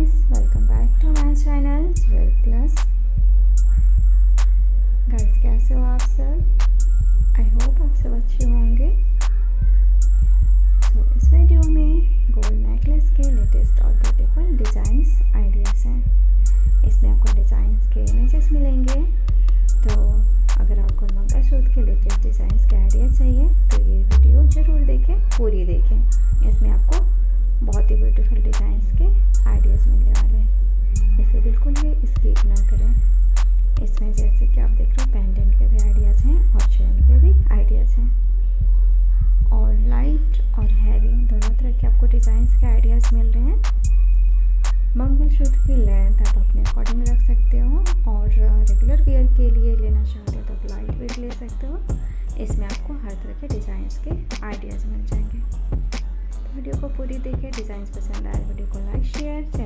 Guys, welcome back to my channel 12+। Guys, कैसे हो आप सब? आई होप आप सब अच्छे होंगे। तो इस वीडियो में गोल्ड नेकलेस के लेटेस्ट और ब्यूटीफुल डिज़ाइंस आइडियाज़ हैं। इसमें आपको डिज़ाइंस के इमेजेस मिलेंगे। तो अगर आपको मंगलसूत्र के लेटेस्ट डिज़ाइंस के आइडिया चाहिए तो ये वीडियो ज़रूर देखें, पूरी देखें। इसमें आपको बहुत ही ब्यूटीफुल डिज़ाइंस के आइडियाज़ मिलने वाले हैं। इसे बिल्कुल भी स्किप ना करें। इसमें जैसे कि आप देख रहे हो पेंडेंट के भी आइडियाज़ हैं और चेन के भी आइडियाज़ हैं। और लाइट और हैवी दोनों तरह के आपको डिज़ाइंस के आइडियाज़ मिल रहे हैं। मंगलसूत्र की लेंथ आप अपने अकॉर्डिंग रख सकते हो और रेगुलर वेयर के लिए लेना चाहते हो तो आप लाइट वेट ले सकते हो। इसमें आपको हर तरह के डिज़ाइंस के आइडियाज़ मिल जाएंगे। वीडियो को पूरी देखें। डिज़ाइंस पसंद आए वीडियो को लाइक शेयर